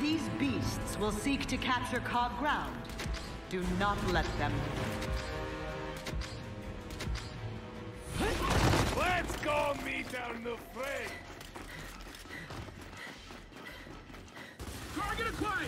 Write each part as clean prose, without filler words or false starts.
These beasts will seek to capture Cog ground. Do not let them. Let's go meet our new friend! Target acquired!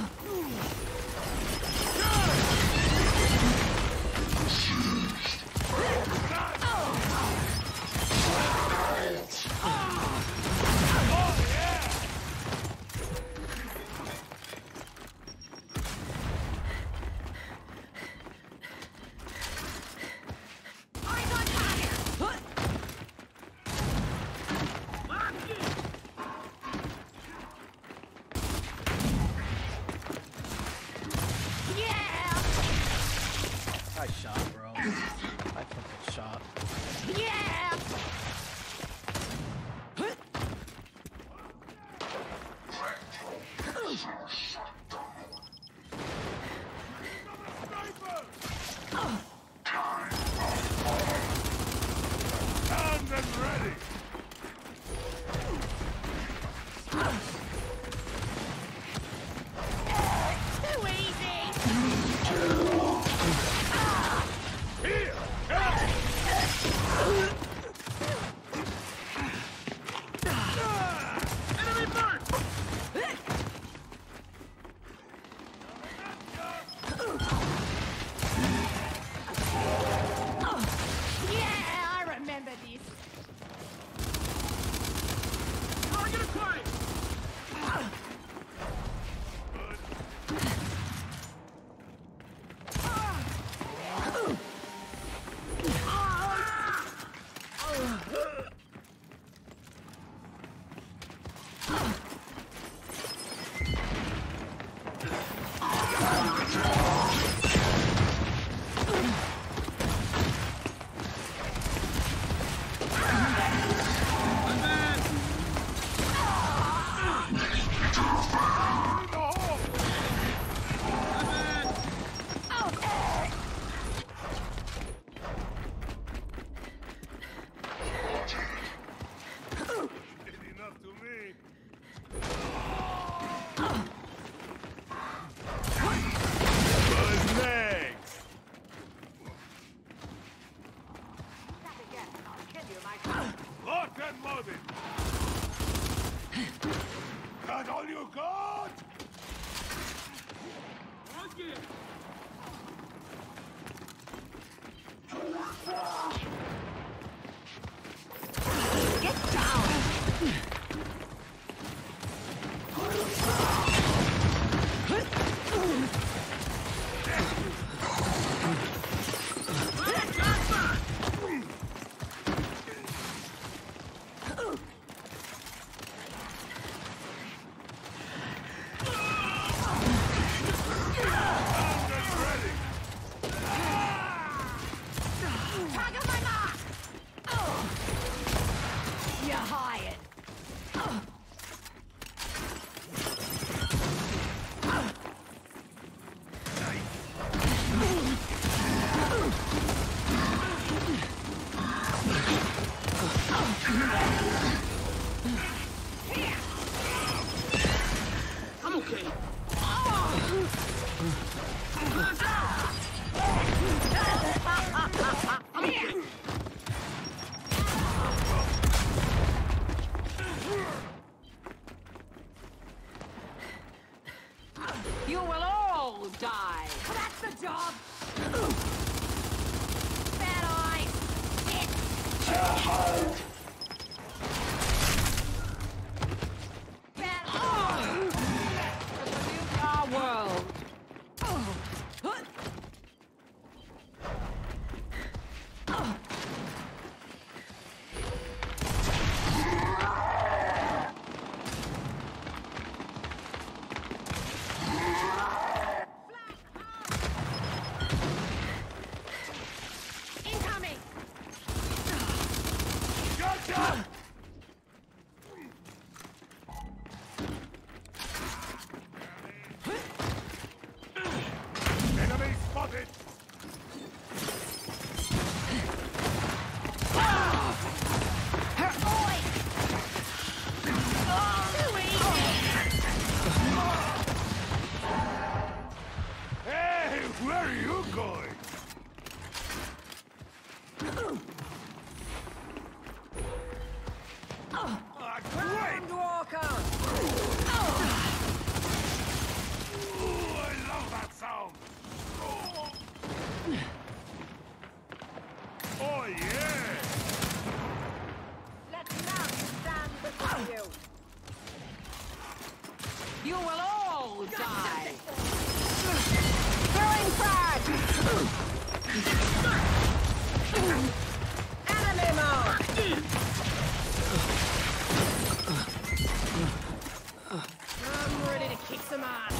I shot, bro. I fucking shot. Yeah! Armed and ready! Too easy! Here! Enemy burn! Yeah, I remember this. Target acquired! Enough to me. Who's next? Locked and loaded. Got all you got? Okay. Get down! Target my mark! You're hired. I'm okay. You will all die. That's the job. Bad eyes. Bad eyes. Our world. Incoming. Great! Walker! Ooh, I love that sound! Oh yeah! Let none stand before you. You will all die. Throwing frag! Enemy mark! I'm ready to kick some ass.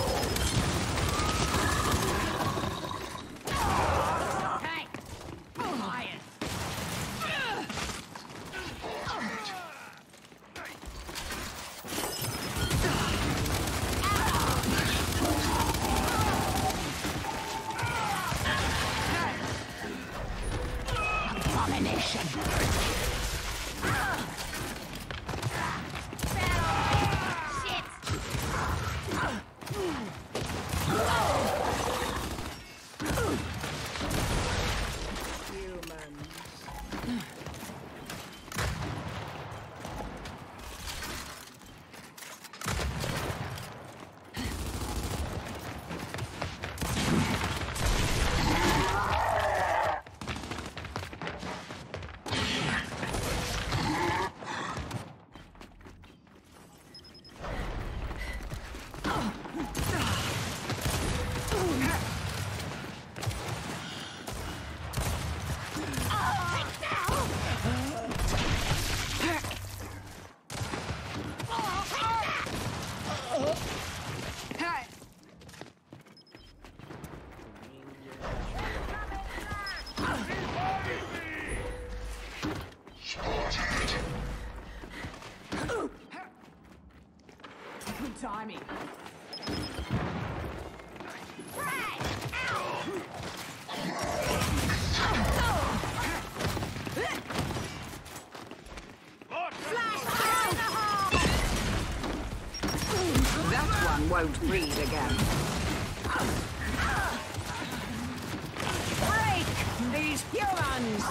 Hey! Quiet! Abomination! Shit! Good timing. That one won't breed again. Break these humans!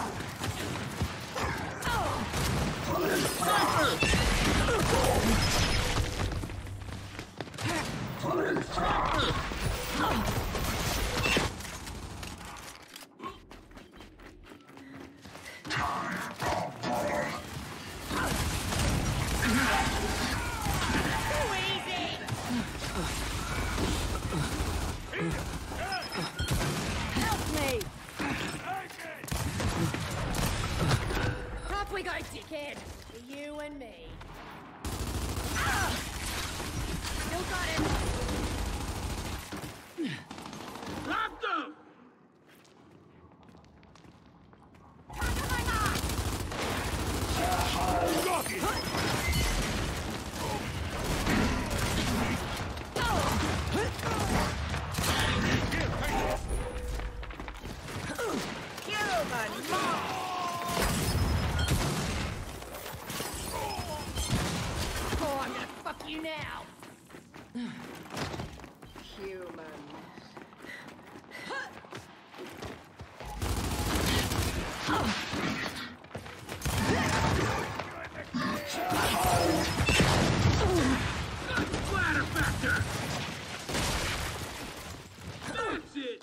Help me! Up we go, dickhead! You and me. Still got him! Stop them! Got it! Human mob! Oh, I'm gonna fuck you now! Human. Splatter factor! That's it!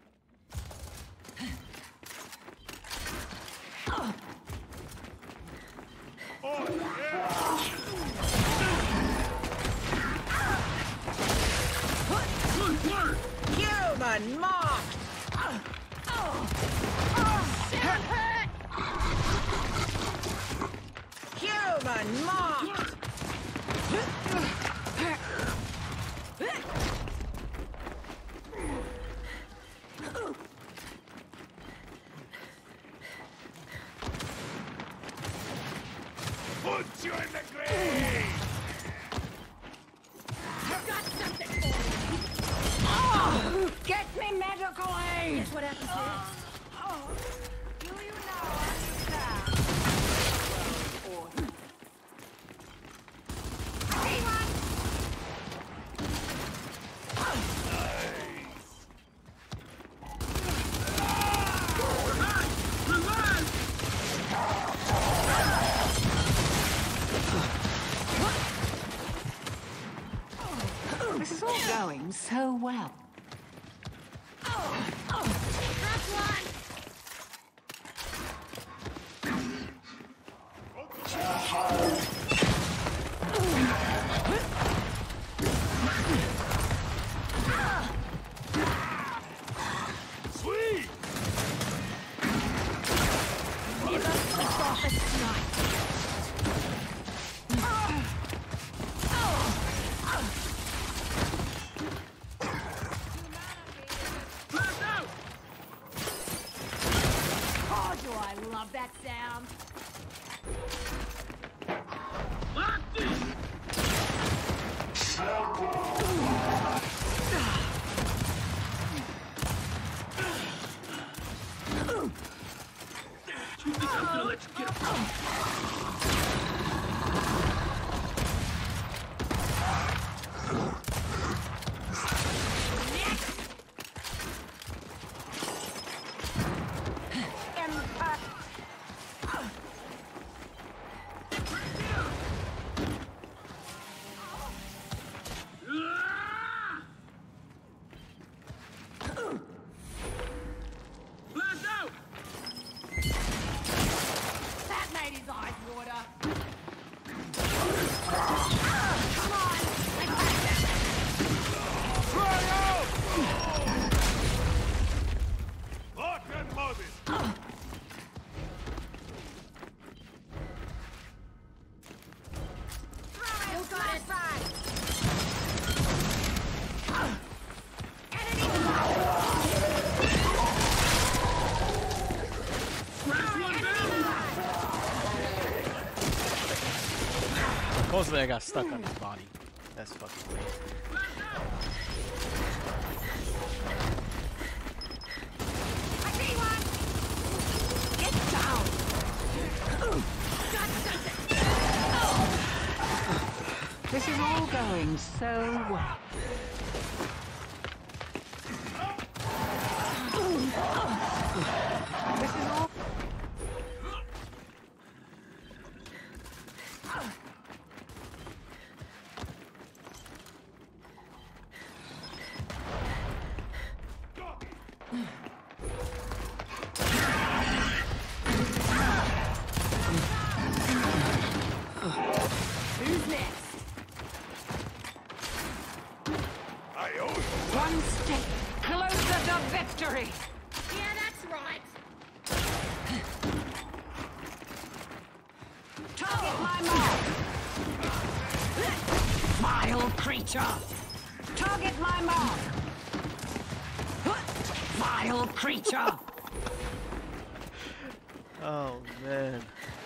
Oh yeah! Good work! Human marked! Human marked! Put you in the grave! I've got something for you! Oh, get me medical aid! Guess what happens next? Do you now understand? See one? Revive! going so well. That's one! Sweet! Never switch off a snipe. Oh, do I love that sound? That made his eyes water. Come on! Fly out! Lock and move it! You got it right. Enemy Supposedly I got stuck on his body. That's fucking weird. I see one. Get down. This is all going so well. This is all. Who's next? I owe you! One step closer to victory. Yeah, that's right. Target my mark. Vile creature. Target my mark. Vile creature. Oh man.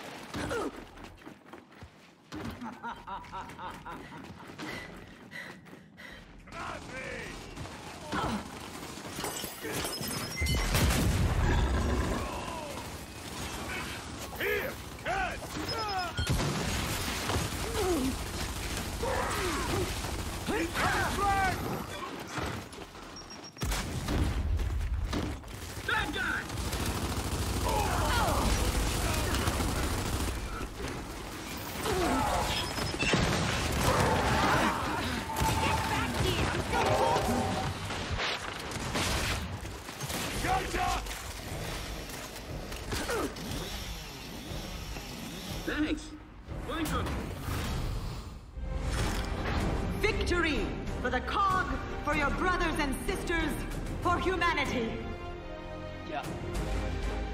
Here! Catch! Bad guy! Gotcha! Thanks. Welcome. Victory for the cog, for your brothers and sisters, for humanity. Yeah.